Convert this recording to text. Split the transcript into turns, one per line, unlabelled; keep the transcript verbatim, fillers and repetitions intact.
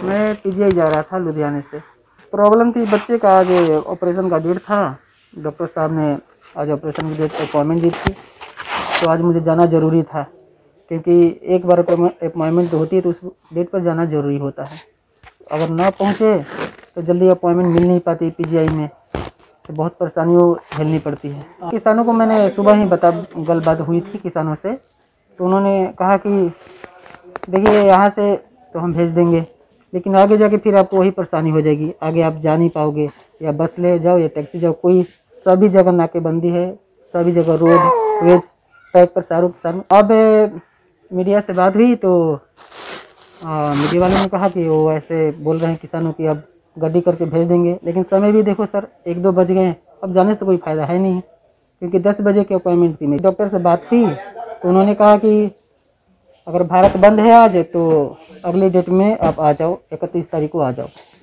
मैं पीजीआई जा रहा था लुधियाने से। प्रॉब्लम थी बच्चे का, आज ऑपरेशन का डेट था। डॉक्टर साहब ने आज ऑपरेशन की डेट पर अपॉइंटमेंट दी थी, तो आज मुझे जाना ज़रूरी था, क्योंकि एक बार अपॉइंटमेंट होती है तो उस डेट पर जाना ज़रूरी होता है। अगर ना पहुँचे तो जल्दी अपॉइंटमेंट मिल नहीं पाती पीजीआई में, तो बहुत परेशानियों झेलनी पड़ती है। किसानों को मैंने सुबह ही बता गल बात हुई थी किसानों से, तो उन्होंने कहा कि देखिए यहाँ से तो हम भेज देंगे, लेकिन आगे जाके फिर आपको वही परेशानी हो जाएगी, आगे आप जा नहीं पाओगे, या बस ले जाओ या टैक्सी जाओ, कोई सभी जगह नाकेबंदी है, सभी जगह रोड वेज टाइप पर शाहरुख सर। अब मीडिया से बात हुई तो आ, मीडिया वालों ने कहा कि वो ऐसे बोल रहे हैं किसानों की अब गाड़ी करके भेज देंगे, लेकिन समय भी देखो सर, एक दो बज गए, अब जाने से कोई फ़ायदा है नहीं, क्योंकि दस बजे की अपॉइंटमेंट थी। मेरी डॉक्टर से बात की तो उन्होंने कहा कि अगर भारत बंद है आज तो अगली डेट में आप आ जाओ, इकतीस तारीख को आ जाओ।